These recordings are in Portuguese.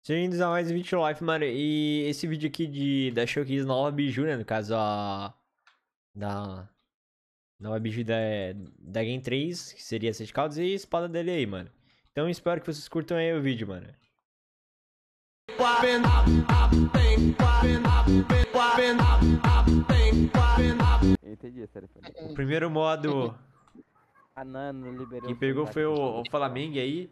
Bem-vindos a mais um vídeo live, mano. E esse vídeo aqui da Showcase nova Biju, né? No caso, da nova Biju da Game 3, que seria 7 caldos e a espada dele aí, mano. Então espero que vocês curtam aí o vídeo, mano. Entendi essa referência. O primeiro modo A Nano liberou que os pegou foi o ataques. Flamengo aí.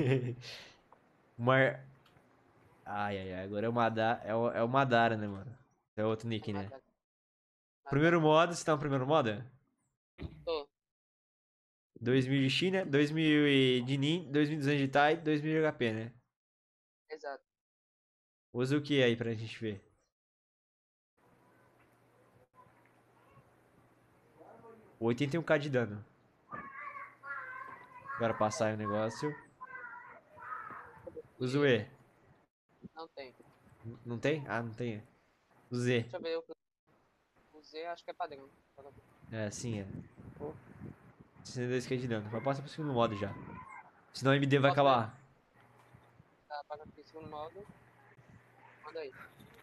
Mar... Ai, ai, ai. Agora é o Madara, é o Madara, né, mano? É outro nick, né? Primeiro modo, você tá no primeiro modo? Tô. 2000 de China, 2000 de Nin, 2200 de Tai, 2000 de HP, né? Exato. Usa o que aí pra gente ver? O 81k de dano. Agora passar aí o negócio. Usa o E. Não tem. Não tem? Ah, não tem. O Z. Deixa eu ver o Z, acho que é padrão. É, sim, é. 62k de dano. Mas passa pro segundo modo já. Senão a MD vai Posso acabar. Tá pagando aqui segundo modo. Manda aí.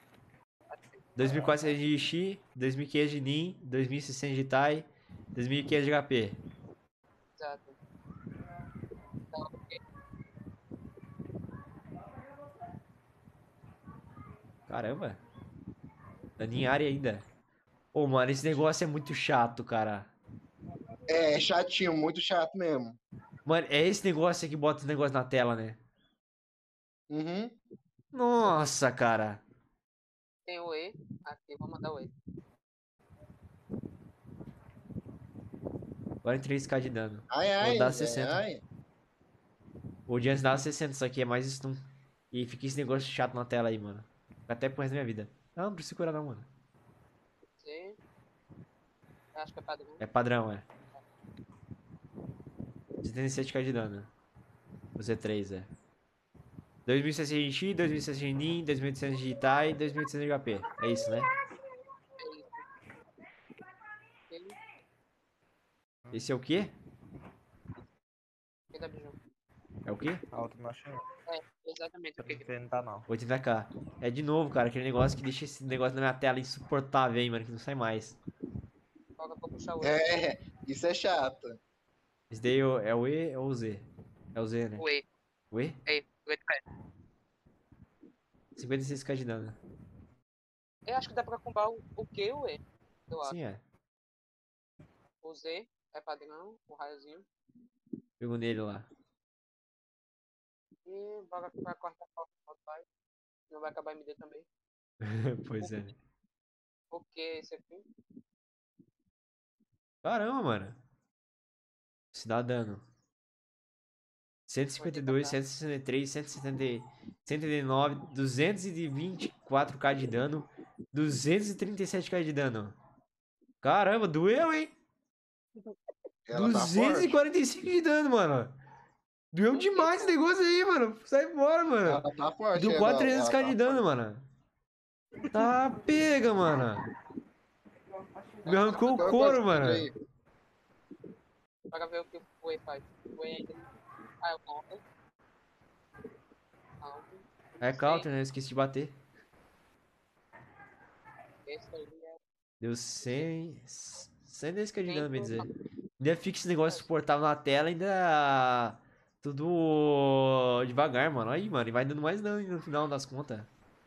2400 de Xi, 2500 de Nin, 2600 de Tai, 2500 de HP. Exato. Tá, ok. Caramba. Dano em área ainda. Ô, mano, esse negócio é muito chato, cara. É chatinho, muito chato mesmo. Mano, é esse negócio aí que bota os negócios na tela, né? Uhum. Nossa, cara. Tem o E. Aqui, vou mandar o E. 43k de dano. Ai, Ou ai, dá 60. ai. O Giants dá 60, só que é mais stun. E fica esse negócio chato na tela aí, mano. Fica até pro resto da minha vida. Não precisa curar não, mano. Z. Acho que é padrão. É padrão, é. 77k de dano. O Z3, é. 2600 de Chi, 2600 de Nin, 2800 de Tai, 2800 de HP. É isso, né? É isso. Ele. Esse é o quê? Que da Bijou. É o quê? A outra não achei. É, exatamente o que Não tá não. 80k. É de novo, cara, aquele negócio que deixa esse negócio na minha tela insuportável, hein, mano, que não sai mais. Coloca pra puxar o E. É, isso é chato. Esse daí é o E ou o Z? É o Z, né? O E. O E? E. O E de pé. 56k de dano. Eu acho que dá pra comprar o Q e o E. Eu acho. Sim, é. O Z é padrão. O raiozinho. Pegou nele lá. E bora pra quarta parte. Não vai acabar MD também. Pois é. O que é esse aqui? Caramba, mano. Se dá dano. 152, 163, 170, 189, 224k de dano, 237k de dano. Caramba, doeu, hein? Ela tá forte. 245 de dano, mano. Doeu demais esse negócio aí, mano. Sai fora, Ela mano. tá forte, Deu quase ela 300k tá de dano, forte. mano. Tá pega, mano. Me arrancou o Qual é o couro, código mano. aí? Para ver o que o E faz. O E ainda. Ah, é o counter. Counter. É counter, né? Eu esqueci de bater. Esse aí é. Deu 110k de dano, bem dizer. 100. Ainda fica esse negócio suportável na tela, ainda. Tudo devagar, mano. Aí, mano, e vai dando mais dano no final das contas.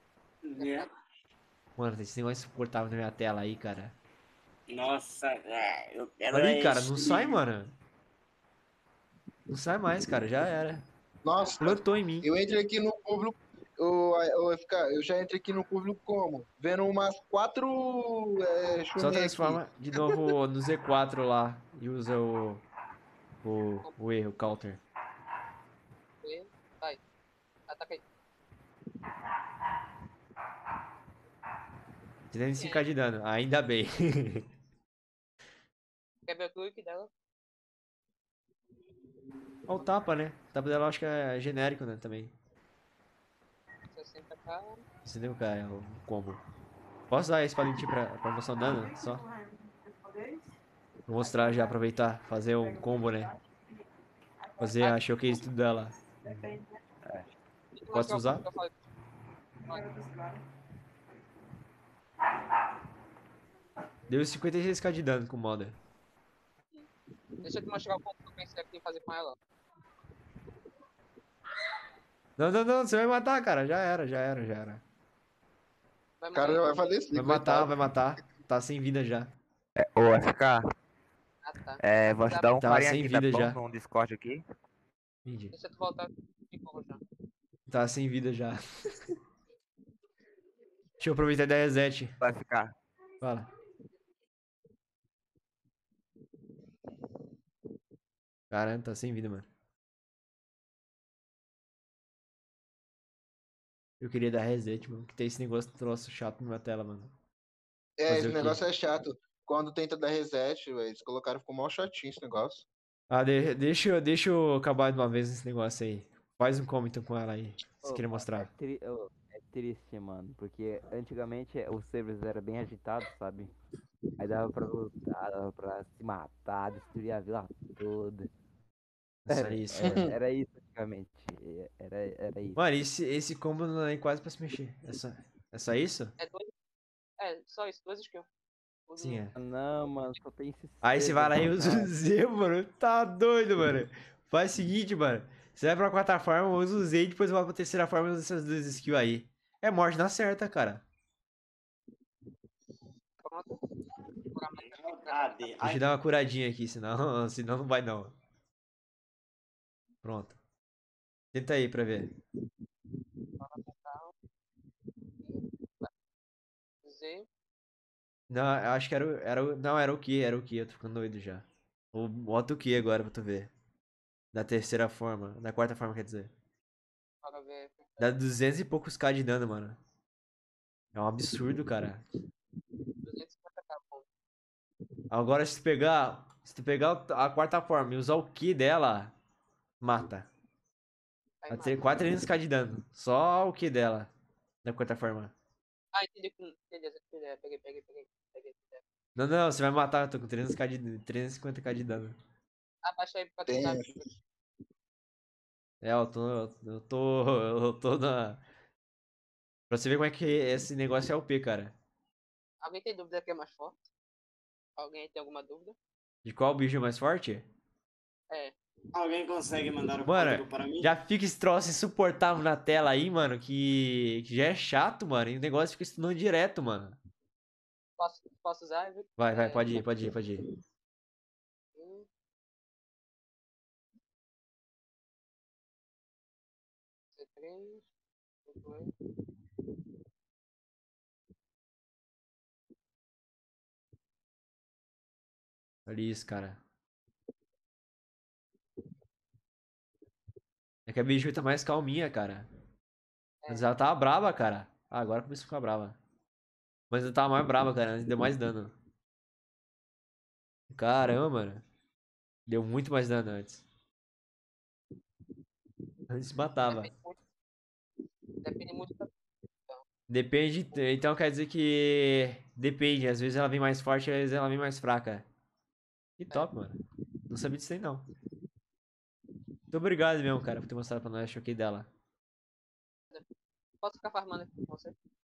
Mano, tem esse negócio insuportável na minha tela aí, cara. Nossa, eu quero Olha aí, cara, não esse. sai, mano. Não sai mais, cara, já era. Nossa, Plantou em mim. eu entrei aqui no público. Eu já entrei aqui no público como? Vendo umas 4 Só Chunin aqui. transforma de novo no Z4 lá e usa o erro, o counter. E. Vai. Ataca aí. 75k de dano, ainda bem. Quer ver o clique dela? Olha o tapa, né? O tapa dela eu acho que é genérico, né? Também. 60k. 65k é o combo. Posso dar esse palintinho pra mostrar o dano? Só. Vou mostrar já, aproveitar, fazer um combo, né? Fazer a showcase tudo dela. Posso usar? Deu 56k de dano com o Modder. Deixa eu te mostrar o que eu pensei aqui em fazer com ela. Não, não, não, você vai matar, cara. Já era, já era, já era. Vai O cara morrer. já vai falecer, Vai matar, coitado. vai matar. Tá sem vida já. Ô, FK, Ah, tá. vou ajudar um Tava carinha sem aqui, tá vida bom? já. No Discord aqui. Entendi. Deixa tu voltar de novo já. Tá sem vida já. Deixa eu aproveitar e dar reset. Ô, FK. Fala. Caramba, tá sem vida, mano. Eu queria dar reset, mano. Que tem esse negócio de troço chato na minha tela, mano. É, Fazer esse o quê? negócio é chato. Quando tenta dar reset, velho, eles colocaram, ficou mal chatinho esse negócio. Ah, deixa eu acabar de uma vez esse negócio aí. Faz um comment com ela aí. Se querer mostrar. É triste, mano, porque antigamente os servers eram bem agitados, sabe? Aí dava pra lutar, dava pra se matar, destruir a vila toda. Só isso. Era isso antigamente. Era isso. Mano, esse combo não é quase pra se mexer. É só isso? É dois. É, só isso, 2 skills. Sim, é. Não, mano, só tem esse Aí você vai lá e server, usa o cara. Z, mano. Tá doido, mano. Faz o seguinte, mano. Você vai pra quarta forma, usa o Z e depois vai pra terceira forma e usa essas duas skills aí. É morte na certa, cara. Pronto. Cadê? Deixa eu Ai, dar uma curadinha aqui, senão, senão não vai não. Pronto. Tenta aí pra ver. Z. Não, eu acho que não, era o que, eu tô ficando doido já. Bota o que agora pra tu ver. Da terceira forma, da quarta forma, quer dizer. Bora ver. Dá 200 e poucos K de dano, mano. É um absurdo, cara. 250k. Bom. Agora se tu pegar a quarta forma e usar o Ki dela, mata. Aí Vai ter mata. 400k de dano. Só o Ki dela, da quarta forma. Ah, entendi. Beleza, peguei. Peguei. Não, não, você vai matar, eu tô com 350k de dano. Abaixa aí pra Tem, tentar. É, eu tô na... Pra você ver como é que esse negócio é OP, cara. Alguém tem dúvida que é mais forte? Alguém tem alguma dúvida? De qual bicho é mais forte? É. alguém consegue mandar o Mano, código para mim? já fica esse troço insuportável na tela aí, mano, que já é chato, mano. E o negócio fica estudando direto, mano. Posso usar, viu? Vai, pode ir, pode ir, pode ir. Um, C3, C2. Olha isso, cara. É que a bicho tá mais calminha, cara. Mas ela tava brava, cara. Ah, agora começou a ficar brava. Mas ela tava mais brava, cara. Antes deu mais dano. Caramba, mano. Deu muito mais dano antes. Antes matava. Depende muito da. Depende. Então quer dizer que. Depende. Às vezes ela vem mais forte, às vezes ela vem mais fraca. Que top, mano. Não sabia disso aí, não. Muito obrigado mesmo, cara, por ter mostrado pra nós. Choquei dela. Posso ficar farmando aqui com você?